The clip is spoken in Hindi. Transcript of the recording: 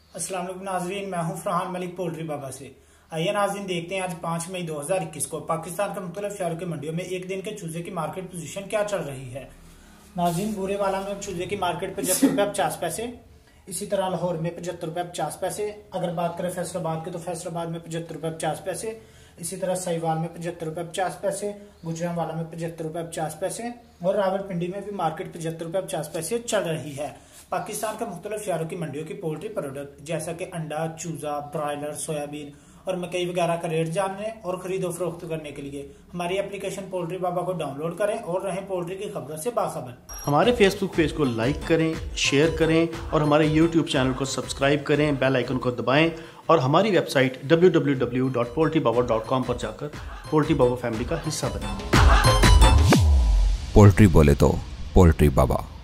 अस्सलाम वालेकुम नाज़रीन, मैं हूं फरहान मलिक पोल्ट्री बाबा से। आइए नाज़रीन देखते हैं आज 5 मई 2021 को पाकिस्तान के मुख्तलिफ शहरों की मंडियों में एक दिन के चूजे की मार्केट पोजीशन क्या चल रही है। नाज़रीन बूरेवाला में चूजे की मार्केट 75 रुपये 50 पैसे, इसी तरह लाहौर में 75 रुपये 50 पैसे। अगर बात करें फैसलाबाद की तो फैसलाबाद में 75 रुपये 50 पैसे, इसी तरह साहिवाल में 75 रुपये 50 पैसे, गुजरांवाला में 75 रुपये 50 पैसे और रावलपिंडी में भी मार्केट 75 रुपये 50 पैसे चल रही है। पाकिस्तान के मुख्तलिफ शहरों की मंडियों की पोल्ट्री प्रोडक्ट जैसा कि अंडा, चूजा, ब्रायलर, सोयाबीन और मकई वगैरह का रेट जानने और खरीदो फरोख्त करने के लिए हमारी एप्लीकेशन पोल्ट्री बाबा को डाउनलोड करें और रहें पोल्ट्री की खबरों से बाखबर। हमारे फेसबुक पेज को लाइक करें, शेयर करें और हमारे यूट्यूब चैनल को सब्सक्राइब करें, बेल आइकन को दबाएं और हमारी वेबसाइट www.poultrybaba.com पर जाकर पोल्ट्री बाबा फैमिली का हिस्सा बनें। पोल्ट्री बोले तो पोल्ट्री बाबा।